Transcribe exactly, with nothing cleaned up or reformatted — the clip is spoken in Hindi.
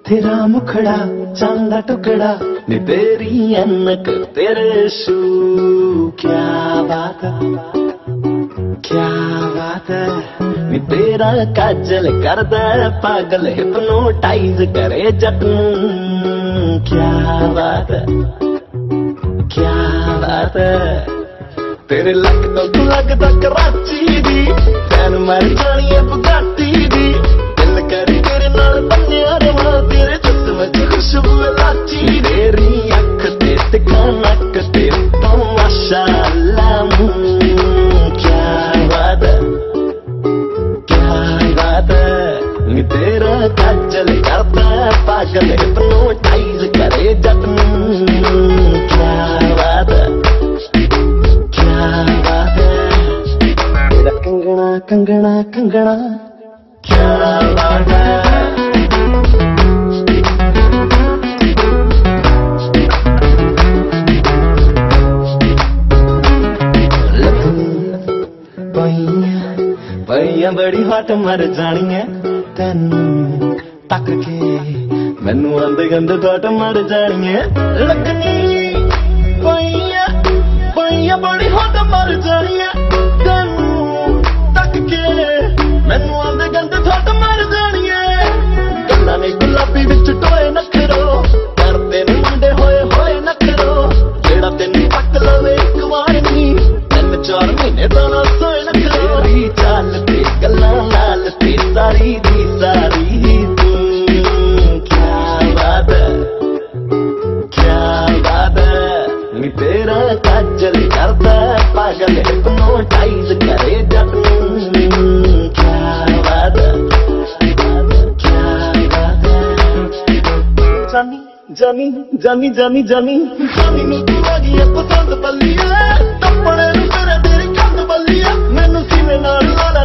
तेरा मुखड़ा चांदा टुकड़ा नी तेरी अनक तेरे शू, क्या बात है क्या बात है नी तेरा काजल कर दे पागल हिप्नोटाइज करे जट नूं, क्या बात है क्या बात है तेरे लग तो तू लगदा कराची दी तैन मर जानी है बुगाटी दी दिल करी तेरे नाल बन्निया रवां तेरे जिस्म च खुशबू लाची तेरी अख ते तिक्का नक ते तो माशाअल्लाह क्या बात है क्या बात है नी तेरा काजल करदा पागल हिप्नोटाइज करे जट नूं, क्या बात है कंगना कंगना कंगना क्या बात है पईया बड़ी हट मर जानी है तेनू तक के मैनू आंदे गंदे थोट मर जानी है लगनी पईया पईया बड़ी हट मर जानी है तेनू तक के मैनू आंदे गंदे थोट मर जानी है गल्लां ने गुलाबी विच टोए नखरो करदे ने मुंडे होए होए नखरो जेड़ा तेनू पक लवे इक वार नी तीन चार महीने दा ना सोए नखरो तेरी चाल ते गल्लां नाल ते सारी दी सारी तू, क्या बात है क्या बात है नी तेरा काजल करदा पागल हिप्नोटाइज करे जट नूं, क्या बात है क्या बात है जानी जानी जानी जानी जानी जानी नूं तू आ गई पसंद बल्लिया टप्पड़े नूं तेरे तेरी कंध बल्लिया मैनू सीने नाल